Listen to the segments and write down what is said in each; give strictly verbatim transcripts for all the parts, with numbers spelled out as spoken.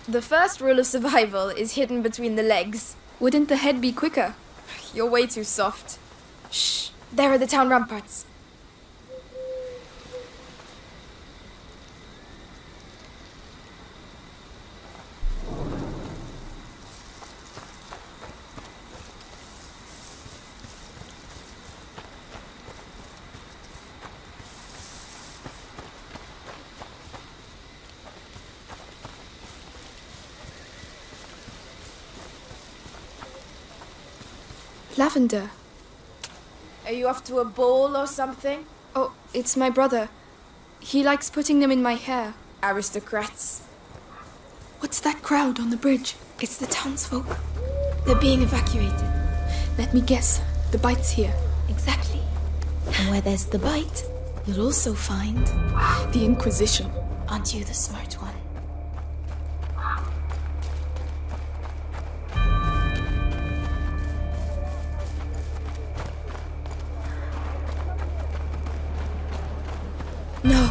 The first rule of survival is hidden between the legs. Wouldn't the head be quicker? You're way too soft. Shh, there are the town ramparts. Lavender. Are you off to a ball or something? Oh, it's my brother. He likes putting them in my hair. Aristocrats. What's that crowd on the bridge? It's the townsfolk. They're being evacuated. Let me guess. The bite's here. Exactly. And where there's the bite, you'll also find... the Inquisition. Aren't you the smart one? No.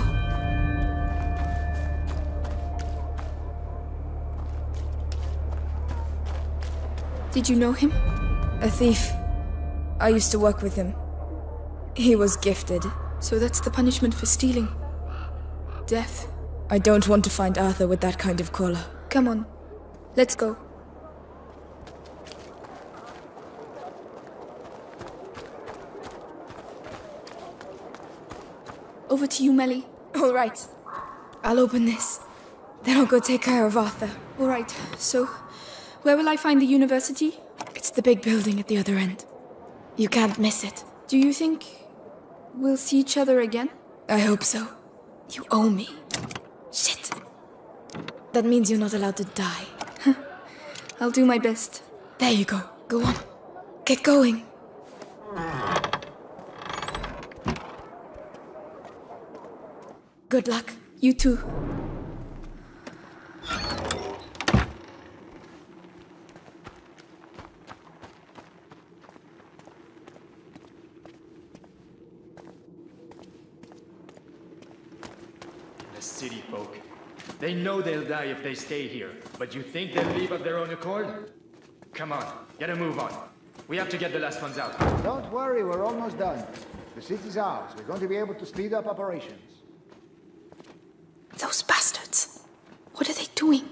Did you know him? A thief. I used to work with him. He was gifted. So that's the punishment for stealing. Death. I don't want to find Arthur with that kind of collar. Come on. Let's go. Over to you, Melly. All right. I'll open this. Then I'll go take care of Arthur. All right. So, where will I find the university? It's the big building at the other end. You can't miss it. Do you think we'll see each other again? I hope so. You owe me. Shit. That means you're not allowed to die. I'll do my best. There you go. Go on. Get going. Good luck. You too. The city folk. They know they'll die if they stay here, but you think they'll leave of their own accord? Come on, get a move on. We have to get the last ones out. Don't worry, we're almost done. The city's ours. We're going to be able to speed up operations. Those bastards. What are they doing?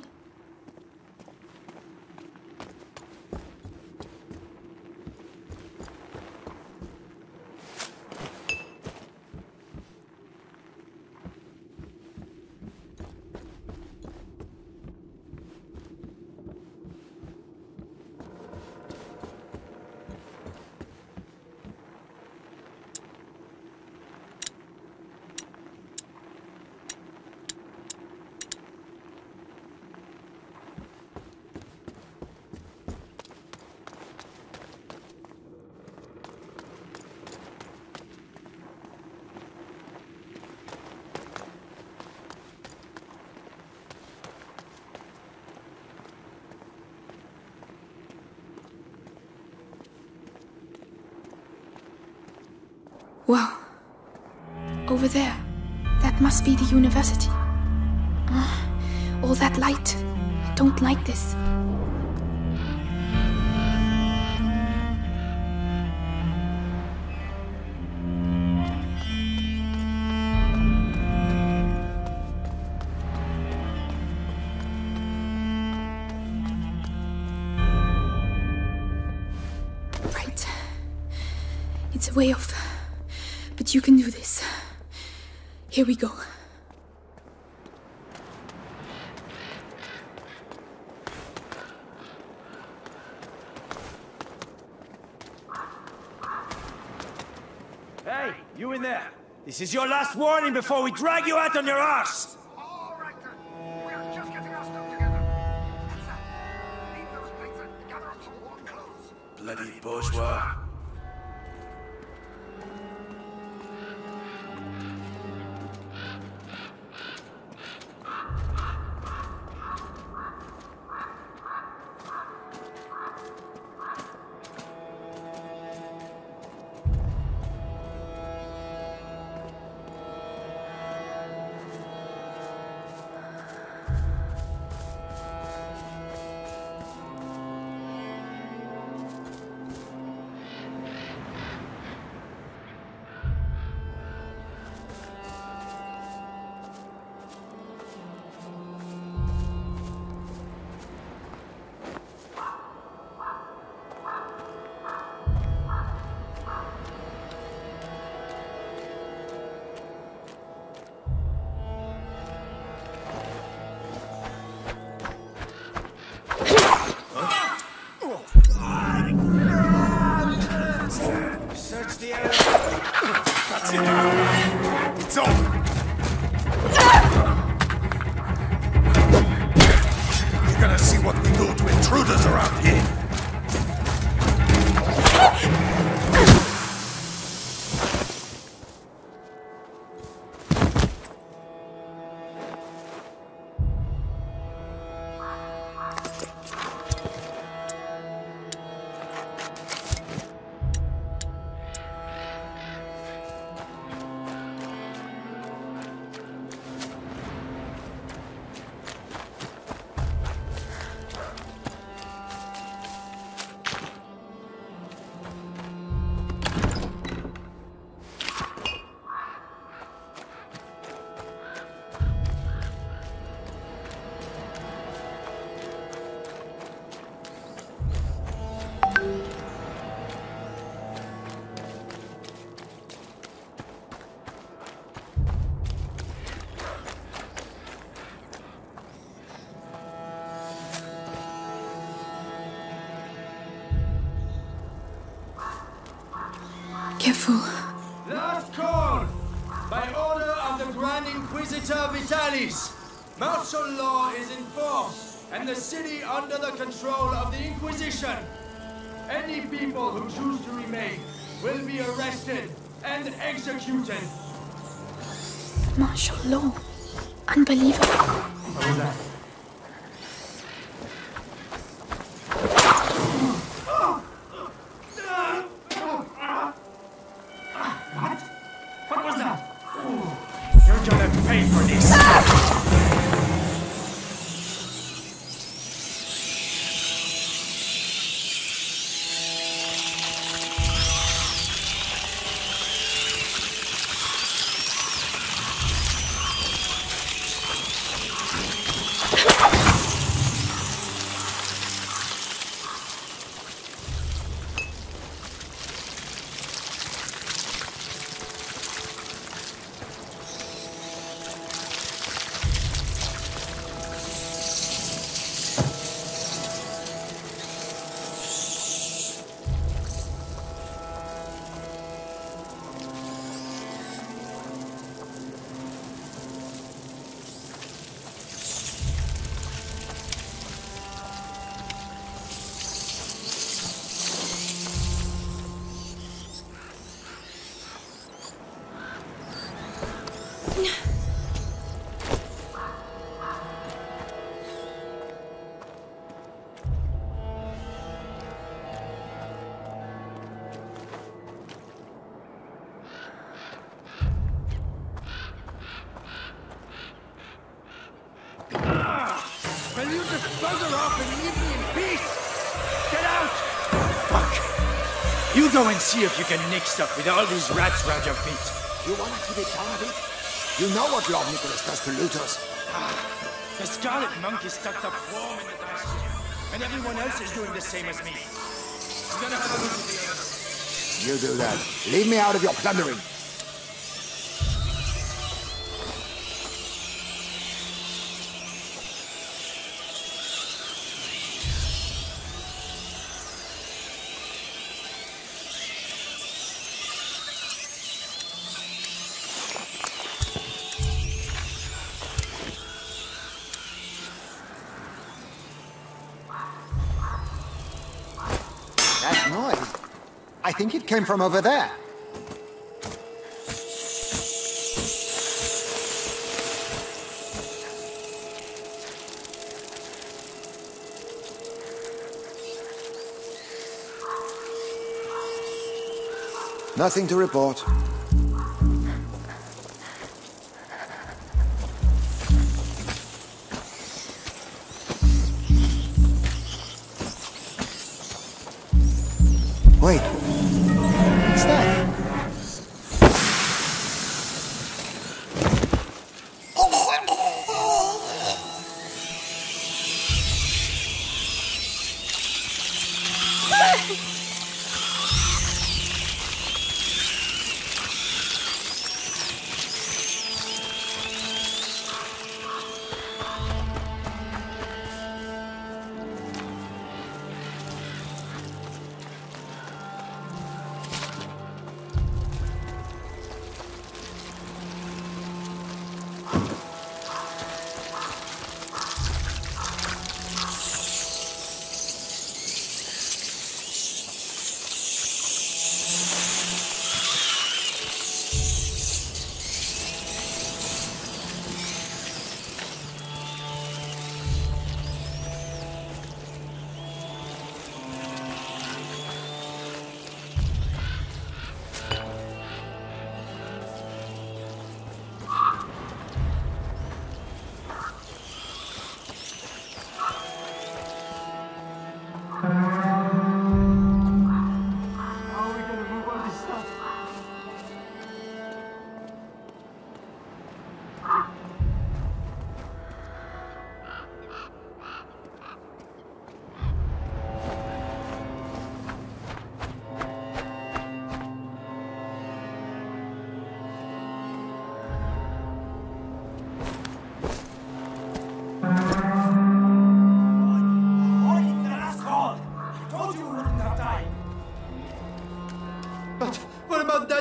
Wow. Over there. That must be the university. Uh, all that light. I don't like this. Right. It's a way off. But you can do this. Here we go. Hey, you in there! This is your last warning before we drag you out on your arse! All right then. We are just getting our stuff together. That's that. Leave those plates and gather up some warm clothes. Bloody bourgeois. That's it. It's over. You're gonna see what we do to intruders around here. Careful. Last call! By order of the Grand Inquisitor Vitalis, martial law is in force, and the city under the control of the Inquisition. Any people who choose to remain will be arrested and executed. Martial law. Unbelievable. What was that? Will you just bugger off and leave me in peace? Get out! Fuck. You go and see if you can nick stuff with all these rats around your feet. You wanna keep it down a bit? You know what Lord Nicholas does to looters. Ah, the Scarlet Monk is tucked up warm in the bastion, and everyone else is doing the same as me. I'm gonna have a look at the others. You do that. Leave me out of your plundering. That noise, I think it came from over there. Nothing to report. Wait, what's that?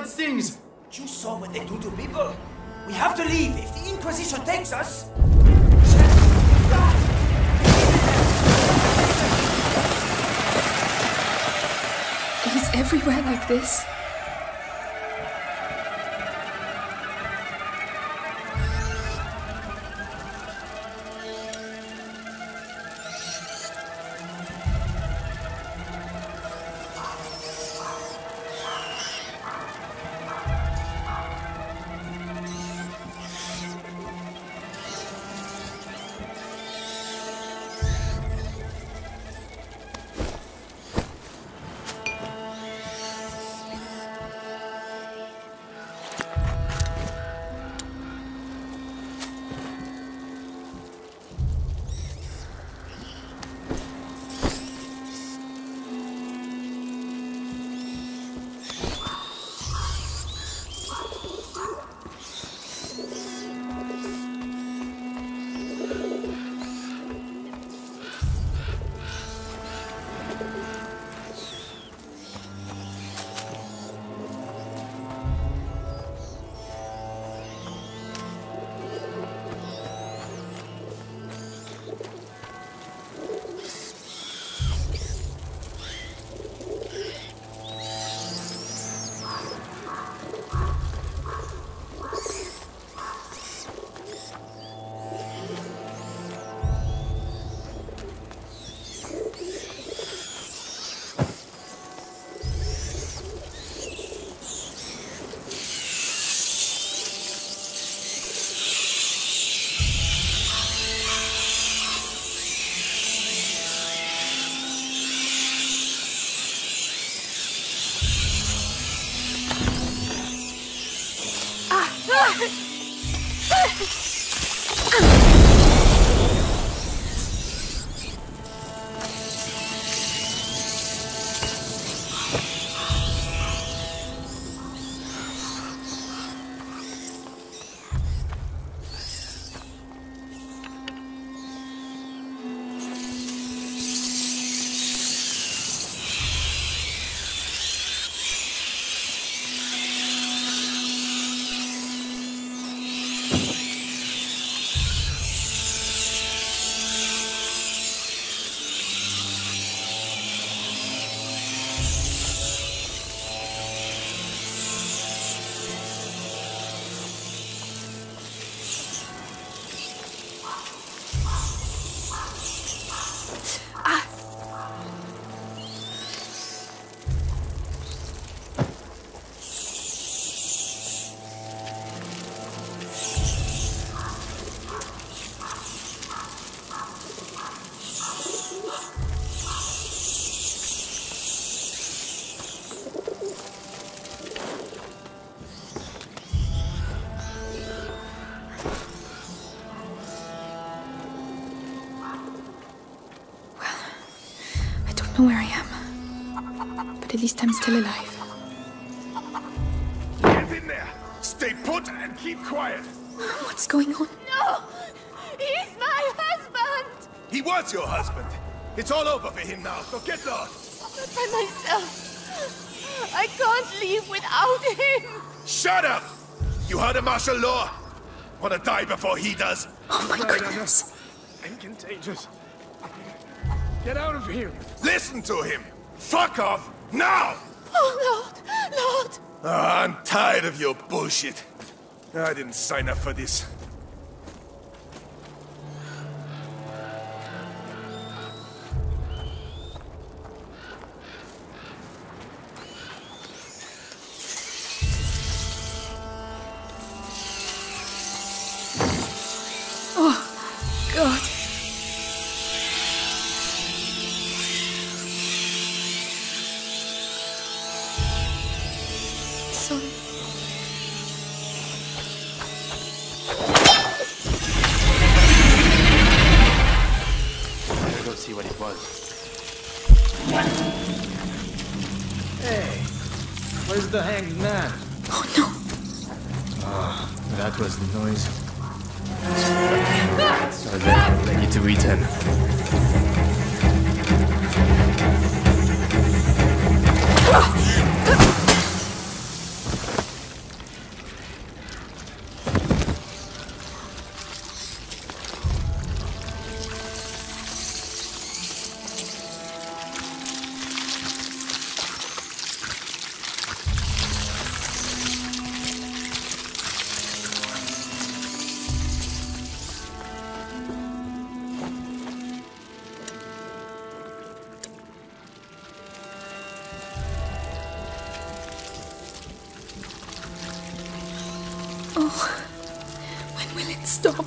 bad things. You saw what they do to people? We have to leave. If the Inquisition takes us... He's everywhere like this. Where I am. But at least I'm still alive. Get in there! Stay put and keep quiet! What's going on? No! He's my husband! He was your husband! It's all over for him now, so get lost! Not by myself. I can't leave without him! Shut up! You heard of martial law? Wanna die before he does? Oh my goodness. I'm contagious. Get out of here! Listen to him! Fuck off! Now! Oh, Lord! Lord! Oh, I'm tired of your bullshit. I didn't sign up for this. Oh, God. See what it was. Hey, where's the hanged man? Oh no! Ah, oh, that was the noise. So then, I need to return. Oh, when will it stop?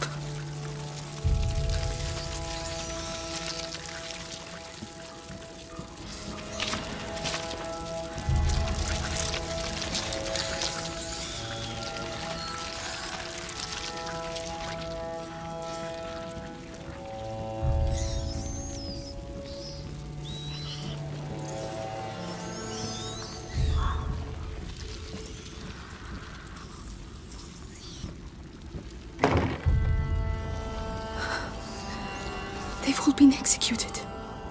They've all been executed. You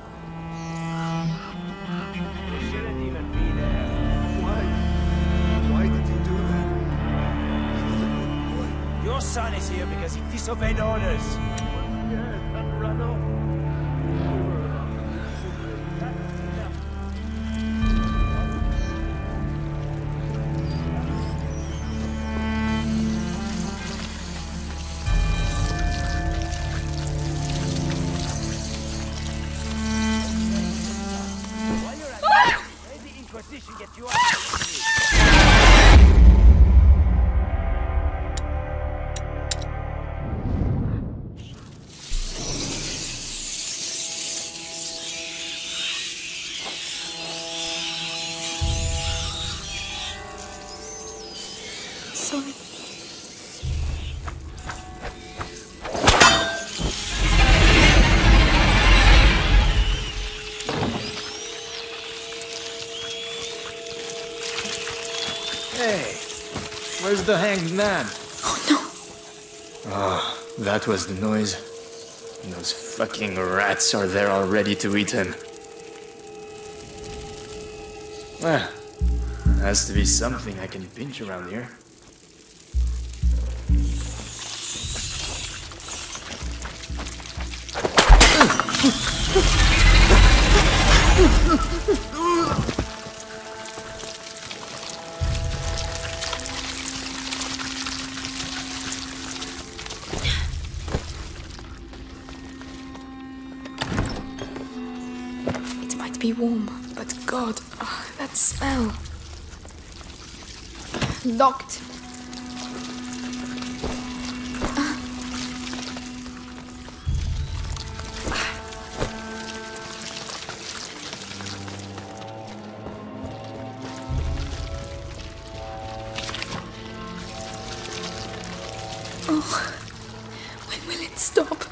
shouldn't even be there. Why? Why did he do that? He was a good boy. Your son is here because he disobeyed orders. Yeah, and ran off. That's enough. While you're at it, let the Inquisition get you out of here. Sorry. Hey, where's the hanged man? Oh no. Oh, that was the noise. Those fucking rats are there already to eat him. Well, has to be something I can pinch around here. It might be warm, but God, oh, that smell. Locked. Oh, when will it stop?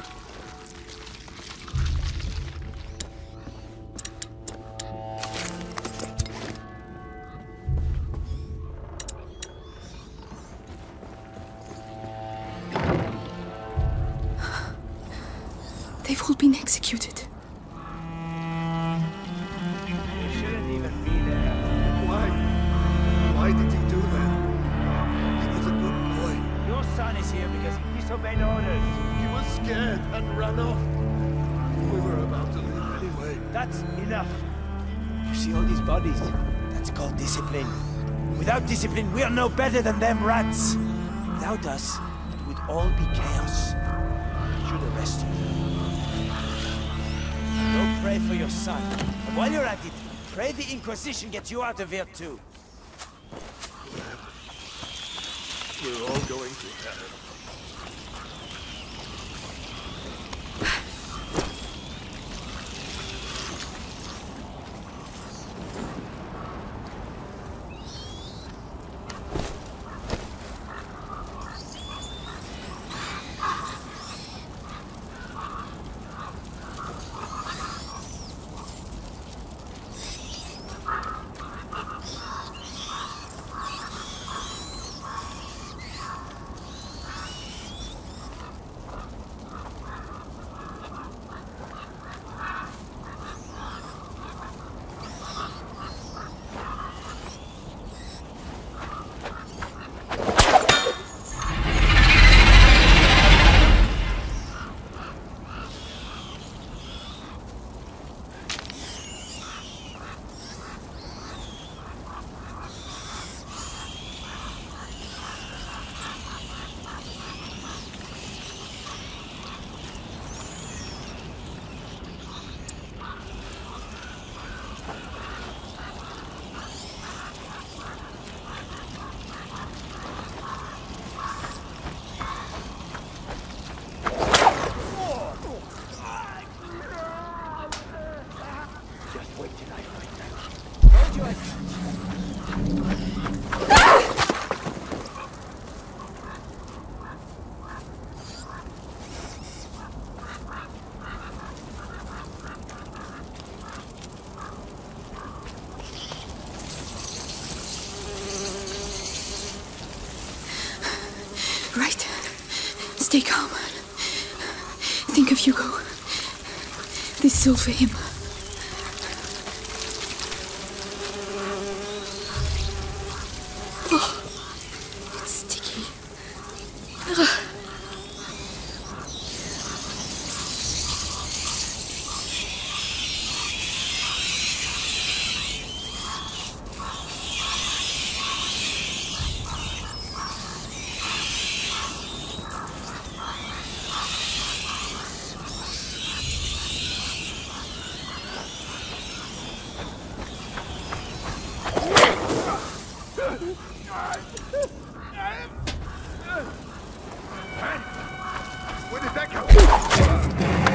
They've all been executed. You shouldn't even be there. Why? Why did he do that? He was a good boy. Your son is here because he disobeyed orders. He was scared and ran off. We were about to leave anyway. That's enough. You see all these bodies? That's called discipline. Without discipline, we are no better than them rats. Without us, it would all be chaos. I should arrest you. Go pray for your son. And while you're at it, pray the Inquisition gets you out of here too. We're all going to hell. Stay calm. Think of Hugo. This is all for him. Oh, it's sticky. Ugh. Where did that come from?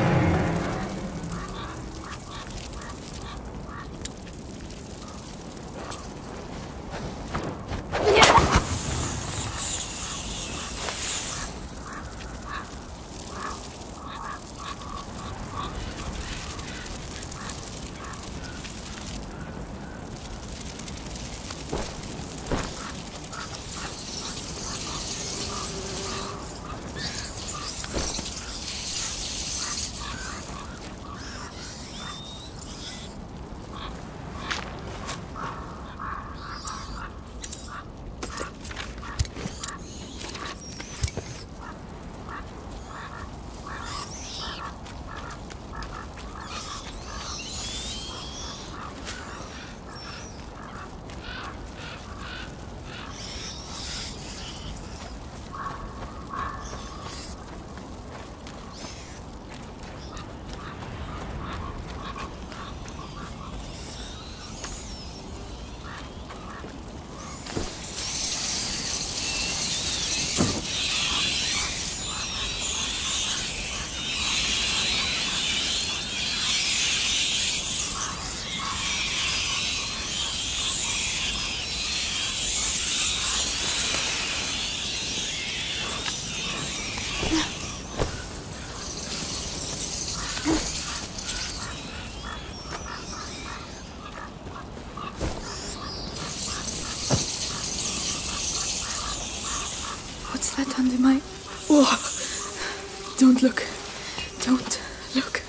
What's that under my... Whoa! Don't look. Don't look.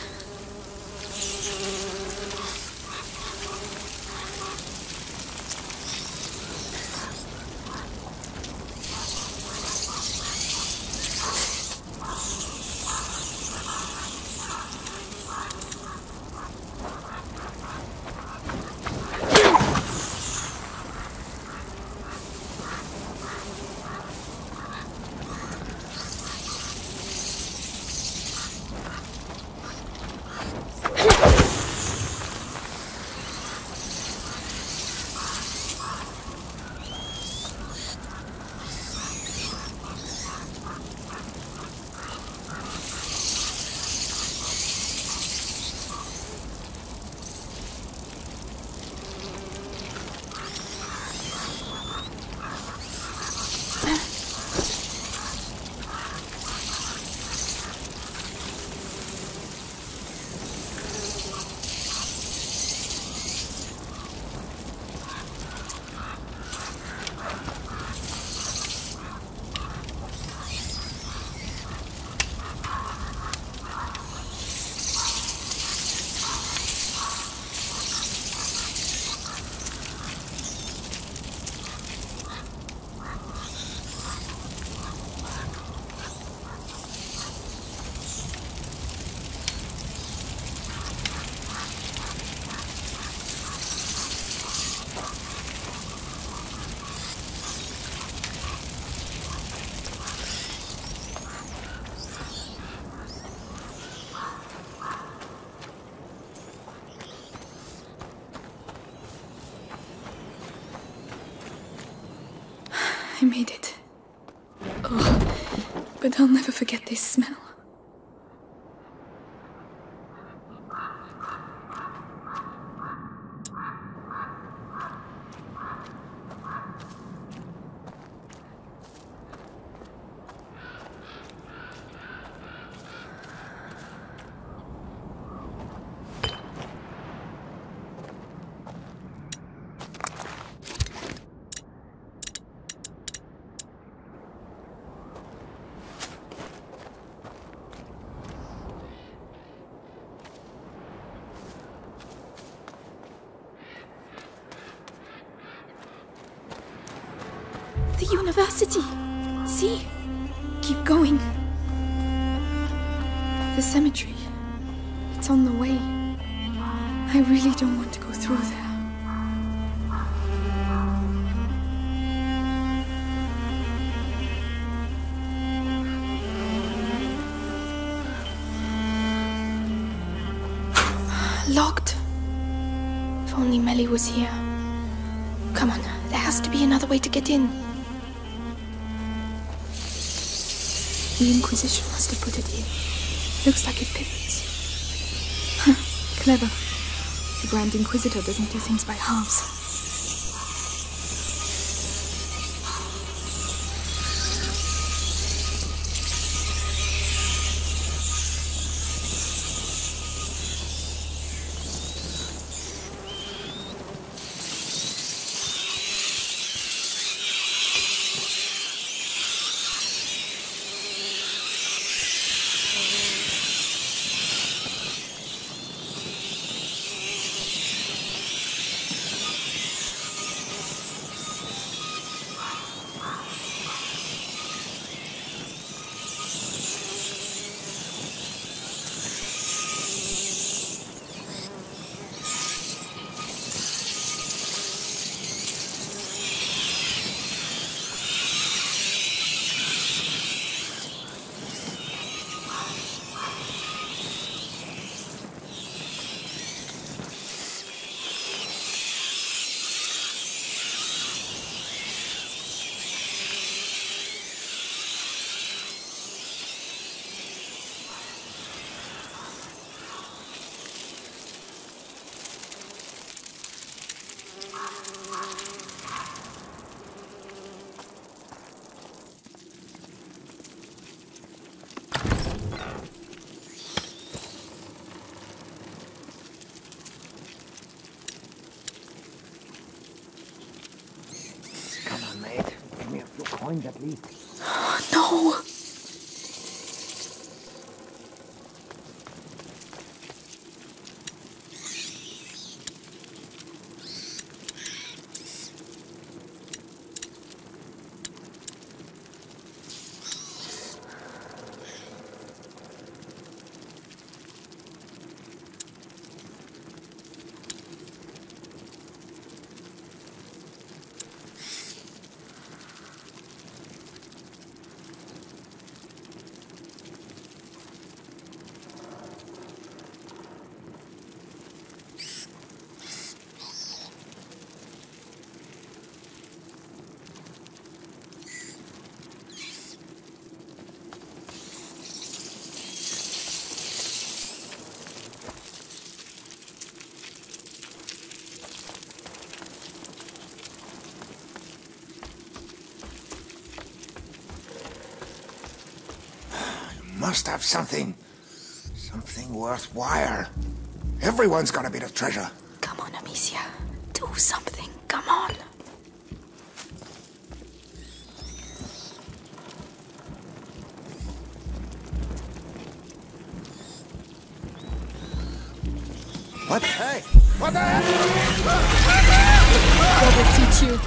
I made it. Oh, but I'll never forget this smell. The university! See? Keep going. The cemetery. It's on the way. I really don't want to go through there. Locked. If only Melly was here. Come on, there has to be another way to get in. The Inquisition must have put it here. Looks like it pivots. Huh, clever. The Grand Inquisitor doesn't do things by halves. At least. No! Must have something. Something worthwhile. Everyone's got a bit of treasure. Come on, Amicia. Do something. Come on. What? Hey! What the heck? God will teach you.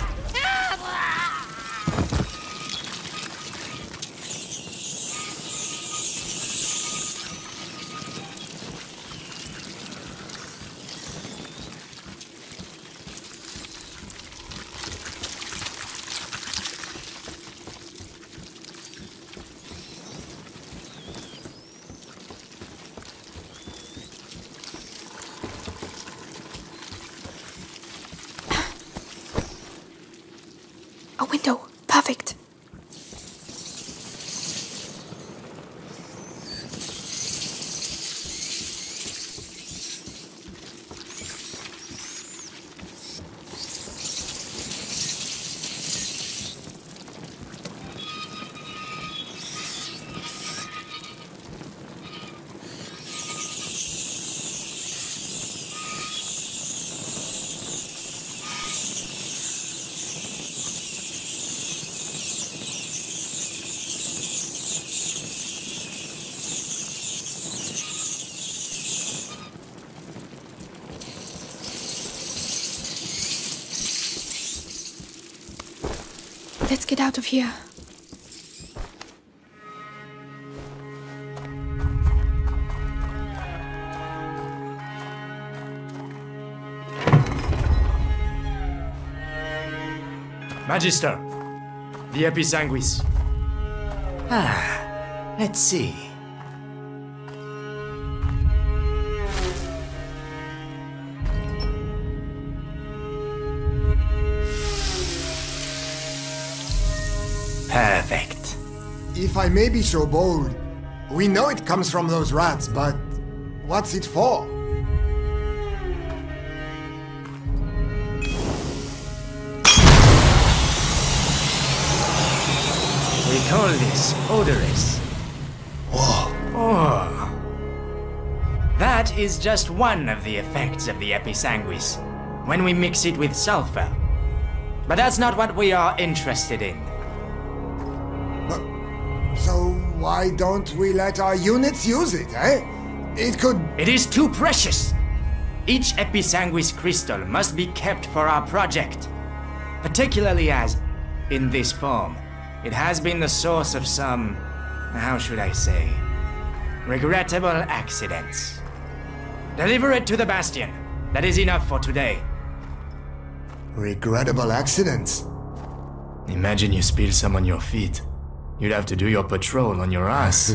Let's get out of here. Magister, the Episanguis. Ah, let's see. Perfect. If I may be so bold, we know it comes from those rats, but what's it for? We call this odorous. Whoa. Oh. That is just one of the effects of the Episanguis, when we mix it with sulfur. But that's not what we are interested in. So why don't we let our units use it, eh? It could... It is too precious! Each Episanguis crystal must be kept for our project. Particularly as, in this form, it has been the source of some, how should I say, regrettable accidents. Deliver it to the Bastion. That is enough for today. Regrettable accidents? Imagine you spill some on your feet. You'd have to do your patrol on your ass.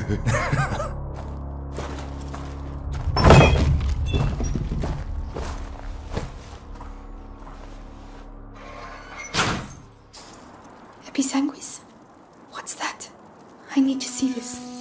Episanguis? What's that? I need to see this.